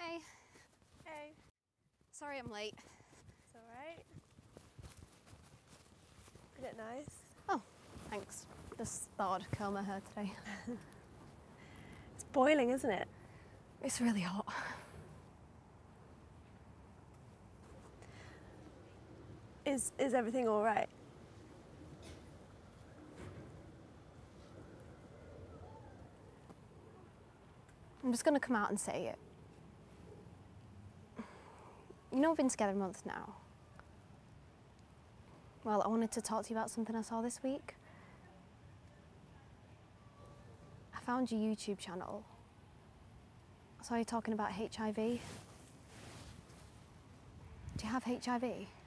Hi. Hey. Sorry I'm late. It's alright. Isn't it nice? Oh, thanks. Just thought I'd comb my hair today. It's boiling, isn't it? It's really hot. Is everything alright? I'm just gonna come out and say it. You know we've been together a month now. Well, I wanted to talk to you about something I saw this week. I found your YouTube channel. I saw you talking about HIV. Do you have HIV?